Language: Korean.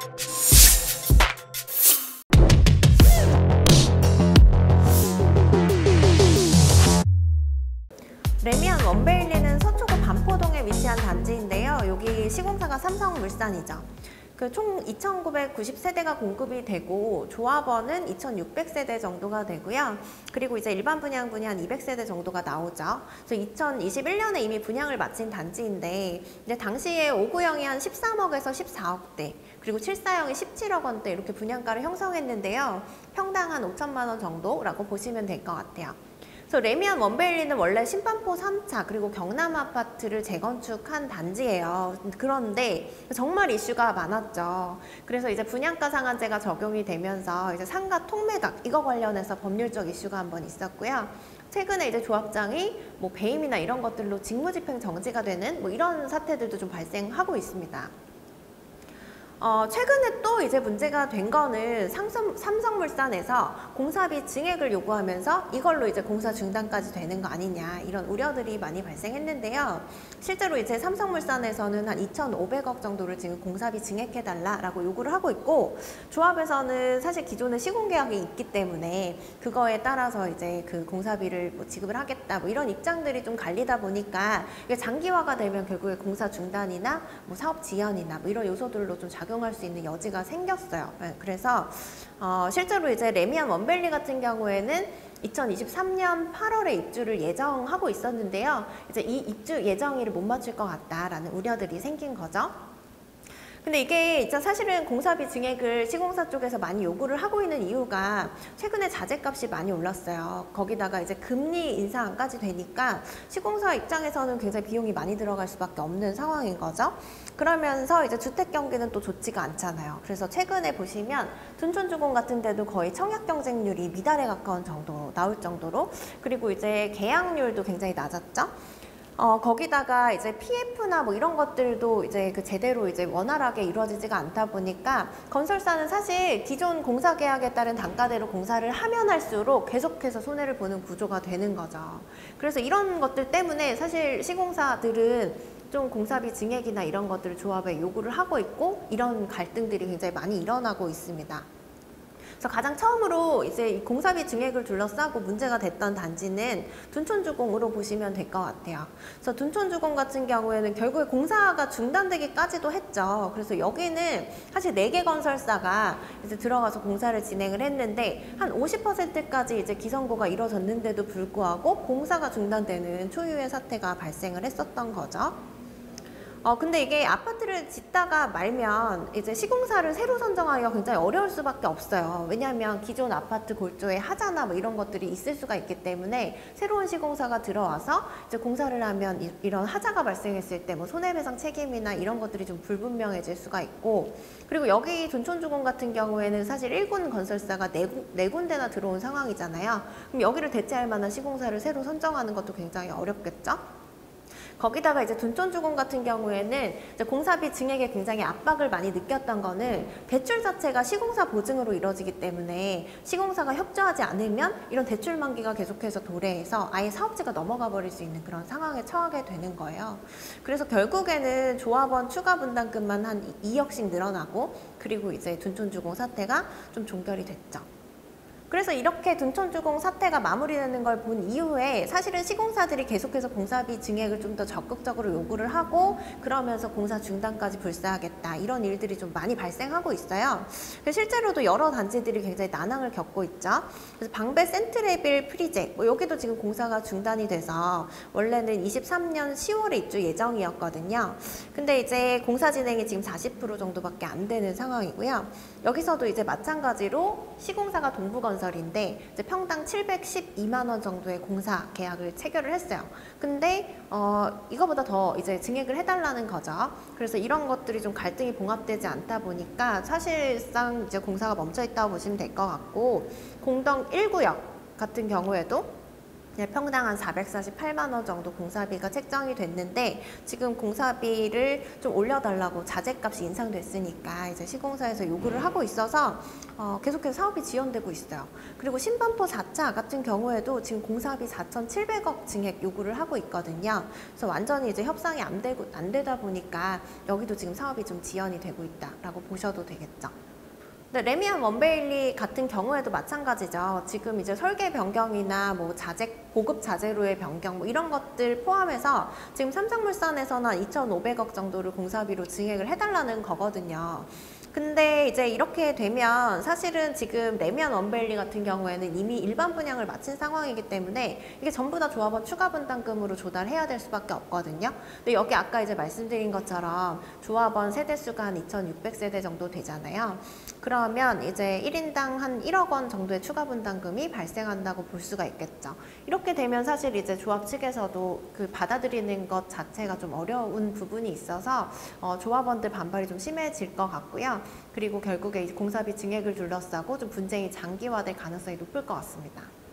레미안 원베일리는 서초구 반포동에 위치한 단지인데요. 여기 시공사가 삼성물산이죠. 총 2,990세대가 공급이 되고 조합원은 2,600세대 정도가 되고요. 그리고 이제 일반 분양분이 한 200세대 정도가 나오죠. 그래서 2021년에 이미 분양을 마친 단지인데 이제 당시에 5구형이 한 13억에서 14억대, 그리고 7사형이 17억 원대 이렇게 분양가를 형성했는데요. 평당 한 5천만 원 정도라고 보시면 될 것 같아요. 그래서 레미안 원베일리는 원래 신반포 3차 그리고 경남 아파트를 재건축한 단지예요. 그런데 정말 이슈가 많았죠. 그래서 이제 분양가 상한제가 적용이 되면서 이제 상가 통매각 이거 관련해서 법률적 이슈가 한번 있었고요. 최근에 이제 조합장이 뭐 배임이나 이런 것들로 직무집행 정지가 되는 뭐 이런 사태들도 좀 발생하고 있습니다. 최근에 또 이제 문제가 된 거는 삼성물산에서 공사비 증액을 요구하면서 이걸로 이제 공사 중단까지 되는 거 아니냐 이런 우려들이 많이 발생했는데요. 실제로 이제 삼성물산에서는 한 2,500억 정도를 지금 공사비 증액해달라라고 요구를 하고 있고, 조합에서는 사실 기존에 시공계약이 있기 때문에 그거에 따라서 이제 그 공사비를 뭐 지급을 하겠다 뭐 이런 입장들이 좀 갈리다 보니까 이게 장기화가 되면 결국에 공사 중단이나 뭐 사업 지연이나 뭐 이런 요소들로 좀 작용할 수 있는 여지가 생겼어요. 그래서 실제로 이제 레미안 원베일리 같은 경우에는 2023년 8월에 입주를 예정하고 있었는데요. 이제 이 입주 예정일을 못 맞출 것 같다라는 우려들이 생긴 거죠. 근데 이게 진짜 사실은 공사비 증액을 시공사 쪽에서 많이 요구를 하고 있는 이유가 최근에 자재값이 많이 올랐어요. 거기다가 이제 금리 인상까지 되니까 시공사 입장에서는 굉장히 비용이 많이 들어갈 수밖에 없는 상황인 거죠. 그러면서 이제 주택 경기는 또 좋지가 않잖아요. 그래서 최근에 보시면 둔촌주공 같은 데도 거의 청약 경쟁률이 미달에 가까운 정도로 나올 정도로, 그리고 이제 계약률도 굉장히 낮았죠. 거기다가 이제 PF나 뭐 이런 것들도 이제 제대로 이제 원활하게 이루어지지가 않다 보니까 건설사는 사실 기존 공사 계약에 따른 단가대로 공사를 하면 할수록 계속해서 손해를 보는 구조가 되는 거죠. 그래서 이런 것들 때문에 사실 시공사들은 좀 공사비 증액이나 이런 것들을 조합에 요구를 하고 있고, 이런 갈등들이 굉장히 많이 일어나고 있습니다. 그래서 가장 처음으로 이제 이 공사비 증액을 둘러싸고 문제가 됐던 단지는 둔촌주공으로 보시면 될 것 같아요. 그래서 둔촌주공 같은 경우에는 결국에 공사가 중단되기까지도 했죠. 그래서 여기는 사실 4개 건설사가 이제 들어가서 공사를 진행을 했는데 한 50%까지 이제 기성고가 이뤄졌는데도 불구하고 공사가 중단되는 초유의 사태가 발생을 했었던 거죠. 근데 이게 아파트를 짓다가 말면 이제 시공사를 새로 선정하기가 굉장히 어려울 수밖에 없어요. 왜냐하면 기존 아파트 골조에 하자나 뭐 이런 것들이 있을 수가 있기 때문에 새로운 시공사가 들어와서 이제 공사를 하면 이런 하자가 발생했을 때 뭐 손해배상 책임이나 이런 것들이 좀 불분명해질 수가 있고, 그리고 여기 둔촌주공 같은 경우에는 사실 1군 건설사가 4군데나 들어온 상황이잖아요. 그럼 여기를 대체할 만한 시공사를 새로 선정하는 것도 굉장히 어렵겠죠? 거기다가 이제 둔촌주공 같은 경우에는 이제 공사비 증액에 굉장히 압박을 많이 느꼈던 거는 대출 자체가 시공사 보증으로 이루어지기 때문에 시공사가 협조하지 않으면 이런 대출 만기가 계속해서 도래해서 아예 사업지가 넘어가 버릴 수 있는 그런 상황에 처하게 되는 거예요. 그래서 결국에는 조합원 추가 분담금만 한 2억씩 늘어나고, 그리고 이제 둔촌주공 사태가 좀 종결이 됐죠. 그래서 이렇게 둔촌주공 사태가 마무리되는 걸 본 이후에 사실은 시공사들이 계속해서 공사비 증액을 좀 더 적극적으로 요구를 하고, 그러면서 공사 중단까지 불사하겠다 이런 일들이 좀 많이 발생하고 있어요. 실제로도 여러 단지들이 굉장히 난항을 겪고 있죠. 그래서 방배 센트레빌 프리제 뭐 여기도 지금 공사가 중단이 돼서 원래는 23년 10월에 입주 예정이었거든요. 근데 이제 공사 진행이 지금 40% 정도밖에 안 되는 상황이고요. 여기서도 이제 마찬가지로 시공사가 동부건설인데 이제 평당 712만 원 정도의 공사 계약을 체결을 했어요. 근데 이거보다 더 이제 증액을 해달라는 거죠. 그래서 이런 것들이 좀 갈등이 봉합되지 않다 보니까 사실상 이제 공사가 멈춰 있다고 보시면 될 것 같고, 공동 1구역 같은 경우에도 네, 평당 한 448만 원 정도 공사비가 책정이 됐는데 지금 공사비를 좀 올려달라고 자재값이 인상됐으니까 이제 시공사에서 요구를 하고 있어서 계속해서 사업이 지연되고 있어요. 그리고 신반포 4차 같은 경우에도 지금 공사비 4,700억 증액 요구를 하고 있거든요. 그래서 완전히 이제 협상이 안 되다 보니까 여기도 지금 사업이 좀 지연이 되고 있다라고 보셔도 되겠죠. 네, 레미안 원베일리 같은 경우에도 마찬가지죠. 지금 이제 설계 변경이나 뭐 자재, 고급 자재로의 변경 뭐 이런 것들 포함해서 지금 삼성물산에서는 한 2,500억 정도를 공사비로 증액을 해달라는 거거든요. 근데 이제 이렇게 되면 사실은 지금 레미안 원베일리 같은 경우에는 이미 일반 분양을 마친 상황이기 때문에 이게 전부 다 조합원 추가 분담금으로 조달해야 될 수밖에 없거든요. 근데 여기 아까 이제 말씀드린 것처럼 조합원 세대수가 한 2,600세대 정도 되잖아요. 그러면 이제 1인당 한 1억 원 정도의 추가 분담금이 발생한다고 볼 수가 있겠죠. 이렇게 되면 사실 이제 조합 측에서도 그 받아들이는 것 자체가 좀 어려운 부분이 있어서 조합원들 반발이 좀 심해질 것 같고요. 그리고 결국에 공사비 증액을 둘러싸고 좀 분쟁이 장기화될 가능성이 높을 것 같습니다.